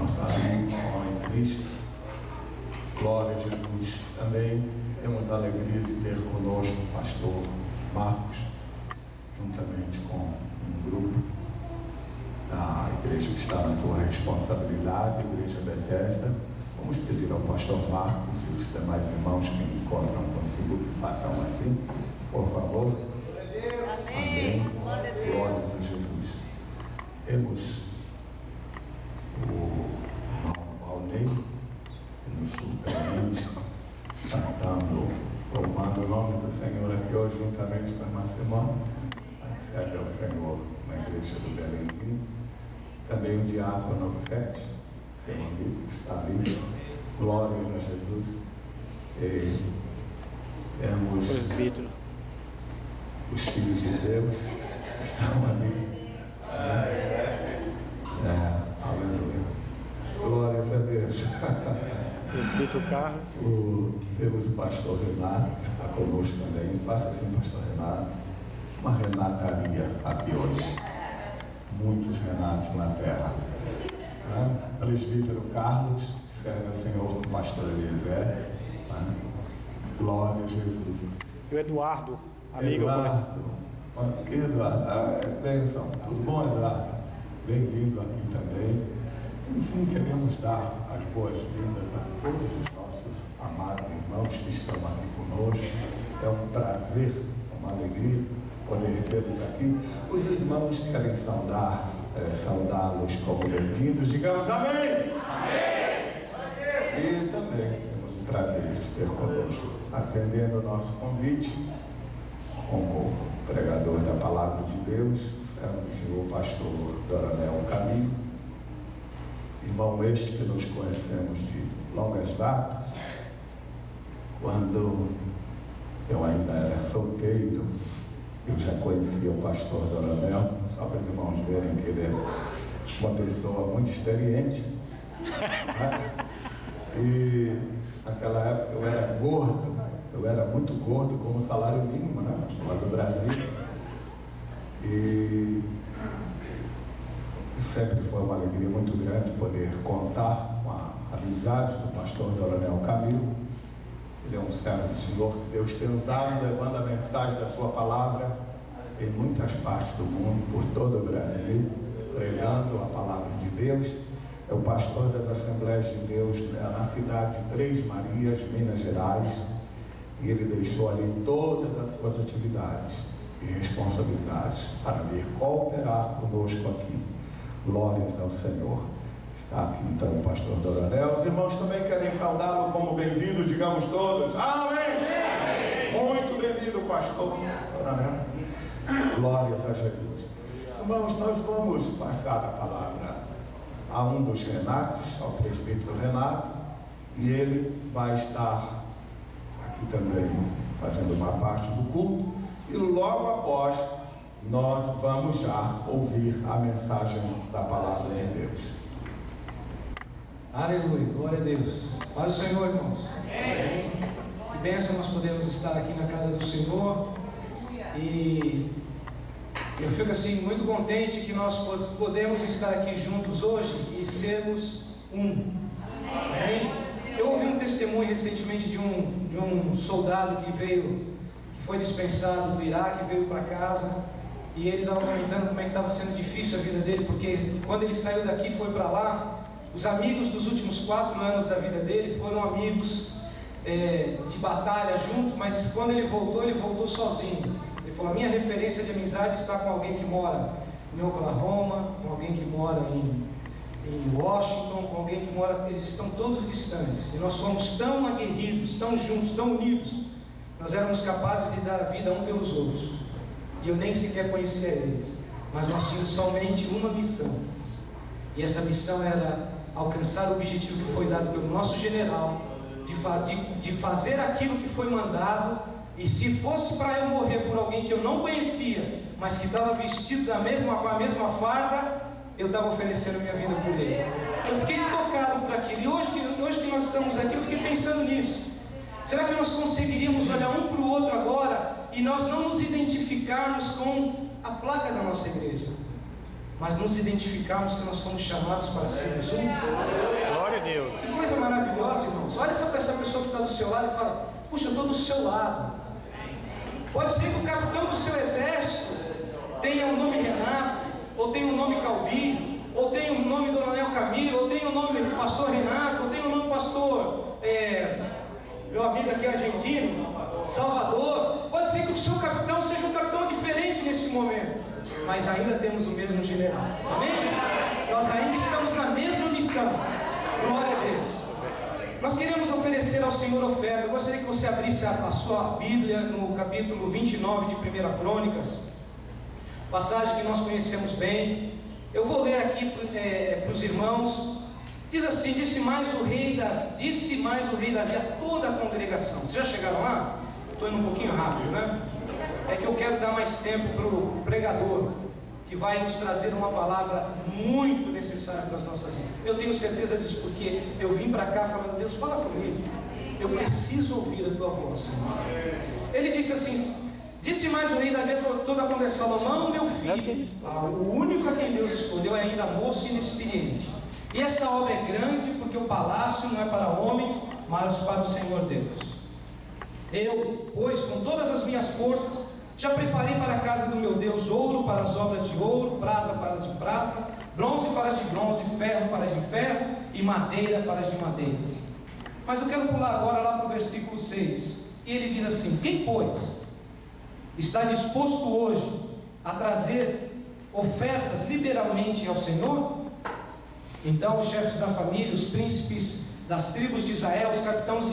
nossa irmã em Cristo. Glória a Jesus. Também temos a alegria de ter conosco o pastor Marcos, juntamente com um grupo da igreja que está na sua responsabilidade, a Igreja Bethesda. Vamos pedir ao pastor Marcos e os demais irmãos que encontram consigo que façam assim, por favor. Amém. Glórias a Jesus. Temos o irmão Valnei, que nos surpreende, cantando, louvando o nome do Senhor aqui hoje, juntamente com a nossa irmã, que serve ao Senhor na igreja do Belenzinho. Também o diácono Sérgio, seu amigo, que está ali. Glórias a Jesus. E temos os filhos de Deus que estão ali. Aleluia. Glórias a Deus. Espírito Carlos. Temos o pastor Renato, que está conosco também. Faça assim, pastor Renato. Uma renataria aqui hoje. Muitos Renatos na terra. Presbítero Carlos, que serve ao Senhor com o pastor Eliezer. Glória a Jesus. E o Eduardo, amigo. Eduardo. Bênção. Tudo bom, Eduardo? Bem-vindo aqui também. Enfim, queremos dar as boas-vindas a todos os nossos amados irmãos que estão aqui conosco. É um prazer, uma alegria poder tê-los aqui. Os irmãos querem saudá-los como bem-vindos. Digamos amém! Amém! E também temos o prazer de ter conosco, atendendo o nosso convite, como pregador da Palavra de Deus, o servo do Senhor pastor Doronel Camilo, irmão este que nos conhecemos de longas datas. Quando eu ainda era solteiro, eu já conhecia o pastor Doronel, só para os irmãos verem que ele é uma pessoa muito experiente. E naquela época eu era gordo, eu era muito gordo, como salário mínimo, né? Pastor lá do Brasil. E sempre foi uma alegria muito grande poder contar com a amizade do pastor Doronel Camilo. Ele é um servo do Senhor que Deus tem usado, levando a mensagem da sua palavra em muitas partes do mundo, por todo o Brasil, pregando a palavra de Deus. É o pastor das Assembleias de Deus na cidade de Três Marias, Minas Gerais, e ele deixou ali todas as suas atividades e responsabilidades para vir cooperar conosco aqui. Glórias ao Senhor. Está aqui então o pastor Doronel. Os irmãos também querem saudá-lo como bem-vindo, digamos todos. Amém! Muito bem-vindo, pastor Doronel. Glórias a Jesus. Irmãos, nós vamos passar a palavra a um dos Renatos, ao presbítero Renato, e ele vai estar aqui também fazendo uma parte do culto, e logo após nós vamos já ouvir a mensagem da palavra de Deus. Aleluia, glória a Deus. Paz do Senhor, irmãos. Amém. Que bênção nós podemos estar aqui na casa do Senhor. E eu fico assim muito contente que nós podemos estar aqui juntos hoje e sermos um. Amém. Eu ouvi um testemunho recentemente de um soldado que foi dispensado do Iraque, veio para casa, e ele estava comentando como é que estava sendo difícil a vida dele, porque quando ele saiu daqui e foi para lá, os amigos dos últimos 4 anos da vida dele foram amigos de batalha junto, mas quando ele voltou sozinho. Ele falou: a minha referência de amizade está com alguém que mora em Oklahoma, com alguém que mora em Washington, com alguém que mora... Eles estão todos distantes, e nós fomos tão aguerridos, tão juntos, tão unidos, nós éramos capazes de dar a vida um pelos outros, e eu nem sequer conhecia eles, mas nós tínhamos somente uma missão, e essa missão era alcançar o objetivo que foi dado pelo nosso general, de fazer aquilo que foi mandado. E se fosse para eu morrer por alguém que eu não conhecia, mas que estava vestido com a mesma farda, eu estava oferecendo minha vida por ele. Eu fiquei tocado por aquilo. E hoje que nós estamos aqui, eu fiquei pensando nisso. Será que nós conseguiríamos olhar um para o outro agora e nós não nos identificarmos com a placa da nossa igreja? mas nos identificarmos que nós fomos chamados para sermos um. Glória a Deus. Que coisa maravilhosa, irmãos. Olha essa pessoa que está do seu lado e fala: puxa, eu estou do seu lado. Pode ser que o capitão do seu exército tenha o nome Renato, ou tenha o nome Calbi, ou tenha o nome Dona Camilo, ou tenha o nome pastor Renato, ou tenha o nome pastor, meu amigo aqui argentino, Salvador. Pode ser que o seu capitão seja um capitão diferente nesse momento, mas ainda temos o mesmo general. Amém? Nós ainda estamos na mesma missão. Glória a Deus. Nós queremos oferecer ao Senhor oferta. Eu gostaria que você abrisse a sua Bíblia no capítulo 29 de 1 Crônicas, passagem que nós conhecemos bem. Eu vou ler aqui para os irmãos. Diz assim: disse mais o rei Davi a toda a congregação. Vocês já chegaram lá? Estou indo um pouquinho rápido, né? É que eu quero dar mais tempo para o pregador, que vai nos trazer uma palavra muito necessária para as nossas vidas. Eu tenho certeza disso, porque eu vim para cá falando: Deus, fala comigo, eu preciso ouvir a tua voz, Senhor. Ele disse assim: disse mais o rei Davi a toda a congregação: Salomão, meu filho, o único a quem Deus escolheu é ainda moço e inexperiente, e esta obra é grande, porque o palácio não é para homens, mas para o Senhor Deus. Eu, pois, com todas as minhas forças, já preparei para a casa do meu Deus ouro para as obras de ouro, prata para as de prata, bronze para as de bronze, ferro para as de ferro e madeira para as de madeira. Mas eu quero pular agora lá para o versículo 6. E ele diz assim: quem, pois, está disposto hoje a trazer ofertas liberalmente ao Senhor? Então os chefes da família, os príncipes das tribos de Israel, os capitães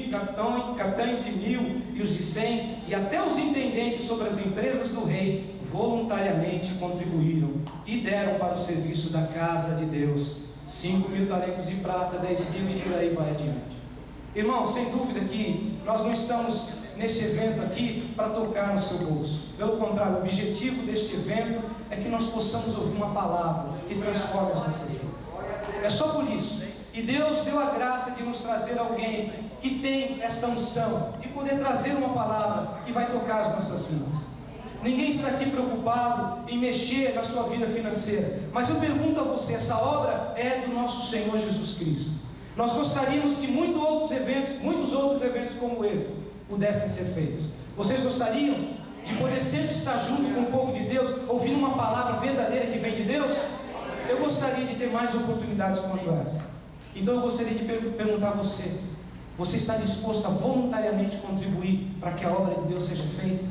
de 1000 e os de 100, e até os intendentes sobre as empresas do rei, voluntariamente contribuíram e deram para o serviço da casa de Deus 5.000 talentos de prata, 10.000, e por aí vai adiante. Irmão, sem dúvida que nós não estamos nesse evento aqui para tocar no seu bolso. Pelo contrário, o objetivo deste evento é que nós possamos ouvir uma palavra que transforma as nossas vidas. É só por isso. E Deus deu a graça de nos trazer alguém que tem esta unção, de poder trazer uma palavra que vai tocar as nossas vidas. Ninguém está aqui preocupado em mexer na sua vida financeira, mas eu pergunto a você: essa obra é do nosso Senhor Jesus Cristo. Nós gostaríamos que muitos outros eventos como esse pudessem ser feitos. Vocês gostariam de poder sempre estar junto com o povo de Deus, ouvindo uma palavra verdadeira que vem de Deus? Eu gostaria de ter mais oportunidades quanto essa. Então eu gostaria de perguntar a você: você está disposto a voluntariamente contribuir para que a obra de Deus seja feita?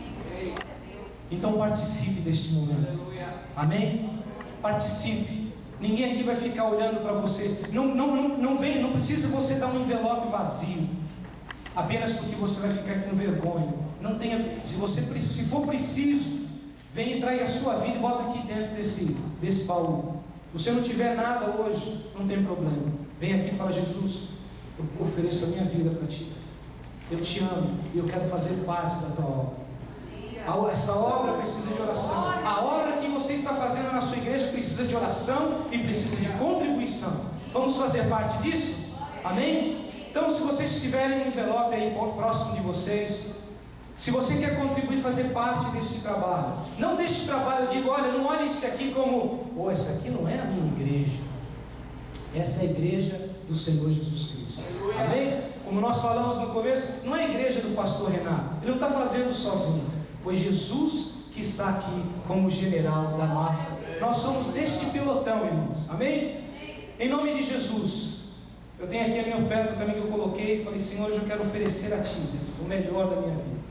Então participe deste momento. Amém? Participe. Ninguém aqui vai ficar olhando para você. Não precisa você dar um envelope vazio, apenas porque você vai ficar com vergonha. Não tenha. Se for preciso, venha entrar aí a sua vida e bota aqui dentro desse baú. Se você não tiver nada hoje, não tem problema. Vem aqui e fala: Jesus, eu ofereço a minha vida para ti. Eu te amo e eu quero fazer parte da tua obra. Essa obra precisa de oração. A obra que você está fazendo na sua igreja precisa de oração e precisa de contribuição. Vamos fazer parte disso? Amém? Então, se vocês tiverem um envelope aí próximo de vocês, se você quer contribuir, fazer parte desse trabalho, não deste trabalho, eu digo: olha, não olhe isso aqui como, essa aqui não é a minha igreja, essa é a igreja do Senhor Jesus Cristo. Amém? Como nós falamos no começo, não é a igreja do pastor Renato, ele não está fazendo sozinho, foi Jesus que está aqui como general da nossa. Nós somos deste pelotão, irmãos. Amém? Em nome de Jesus, eu tenho aqui a minha oferta também que eu coloquei e falei: Senhor, eu quero oferecer a Ti o melhor da minha vida.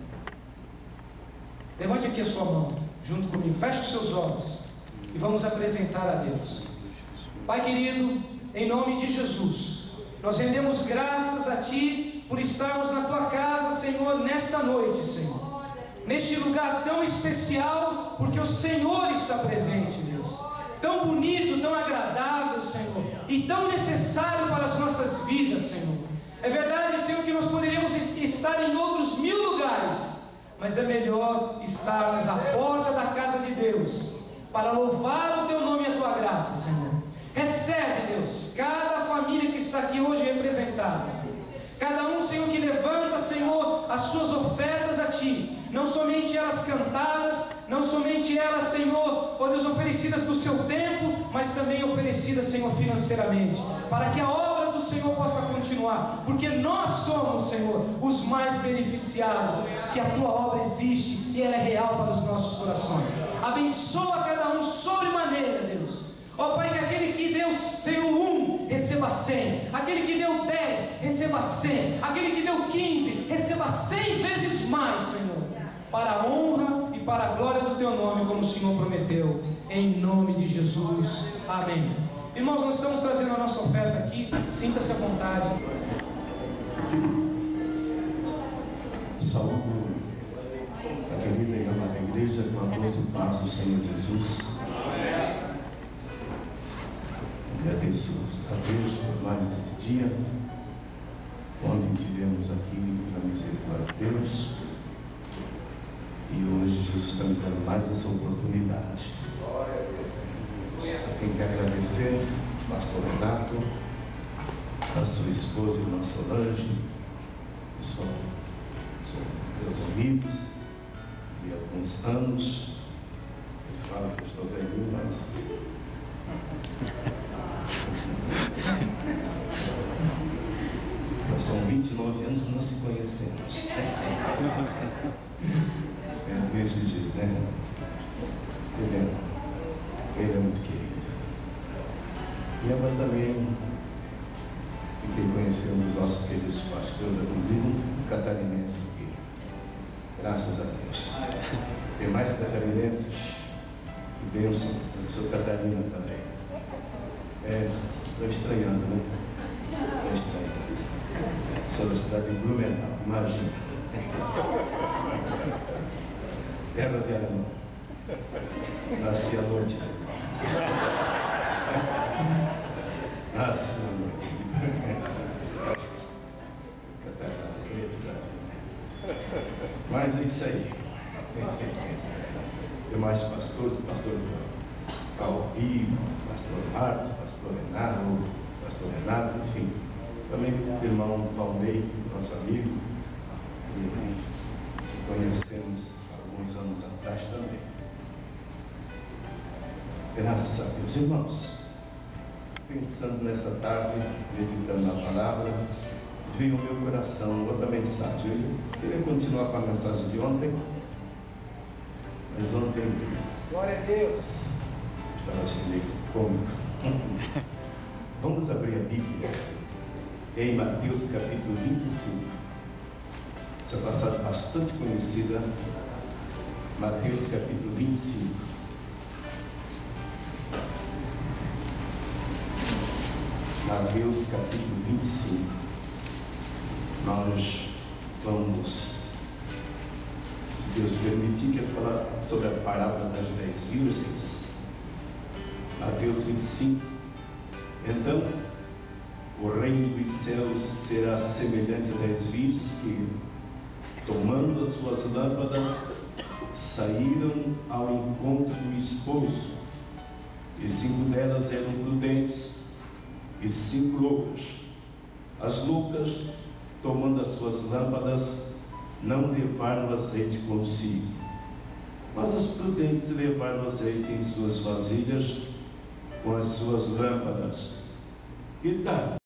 Levante aqui a sua mão, junto comigo, feche os seus olhos e vamos apresentar a Deus. Pai querido, em nome de Jesus, nós rendemos graças a Ti por estarmos na Tua casa, Senhor, nesta noite, Senhor, neste lugar tão especial, porque o Senhor está presente, Deus, tão bonito, tão agradável, Senhor, e tão necessário para as nossas vidas, Senhor. É verdade, Senhor, que nós poderíamos estar em outros 1000 lugares, mas é melhor estarmos à porta da casa de Deus, para louvar o Teu nome e a Tua graça, Senhor. Recebe, Deus, cada família que está aqui hoje representada, Senhor. Cada um, Senhor, que levanta, Senhor, as suas ofertas a Ti, não somente elas cantadas, não somente elas, Senhor, ó Deus, oferecidas do seu tempo, mas também oferecidas, Senhor, financeiramente, para que a obra do Senhor possa continuar, porque nós somos, Senhor, os mais beneficiados, que a tua obra existe e ela é real para os nossos corações. Abençoa cada um sobremaneira, Deus. Ó Pai, que aquele que deu, Senhor, 1, receba 100, aquele que deu 10, receba 100, aquele que deu 15, receba 100 vezes mais, Senhor, para a honra e para a glória do teu nome, como o Senhor prometeu, em nome de Jesus, amém. Irmãos, nós estamos trazendo a nossa oferta aqui, sinta-se à vontade. Saúdo a querida e amada igreja com a doce paz do Senhor Jesus. Agradeço a Deus por mais este dia, onde tivemos aqui a misericórdia de Deus, e hoje Jesus está me dando mais essa oportunidade. Só tenho que agradecer ao pastor Renato, a sua esposa, irmã Solange, que são meus amigos de alguns anos. Ele fala que eu estou velhinho, mas nós são 29 anos que nós se conhecemos. É desse jeito, né? Ele é muito querido. E agora também fiquei conhecendo os nossos queridos pastores, inclusive um catarinense aqui. Graças a Deus. Tem mais catarinenses? Que bênção. Eu sou Catarina também. Estou estranhando, né? Estou estranhando. Sou da cidade de Blumenau, imagina. Terra de Alemão. Nasci à noite. Nasci à noite. Catarina, mas é isso aí. Demais pastores, o pastor Calbi, pastor Marcos, pastor Renato, enfim. Também o irmão Valnei, nosso amigo, que se conhecemos há alguns anos atrás também. Graças a Deus, irmãos. Pensando nessa tarde, meditando na palavra, veio ao meu coração outra mensagem. Eu queria continuar com a mensagem de ontem, mas ontem, Glória a Deus, estava assim meio cômico. Vamos abrir a Bíblia em Mateus capítulo 25. Essa passagem bastante conhecida. Mateus capítulo 25. Mateus capítulo 25. Nós vamos, se Deus permitir, quero falar sobre a parábola das 10 virgens. Mateus 25. Então, o reino dos céus será semelhante a 10 virgens que, tomando as suas lâmpadas, saíram ao encontro do esposo. E 5 delas eram prudentes e 5 loucas. As loucas, tomando as suas lâmpadas, não levaram azeite consigo, mas as prudentes levaram azeite em suas vasilhas com as suas lâmpadas. E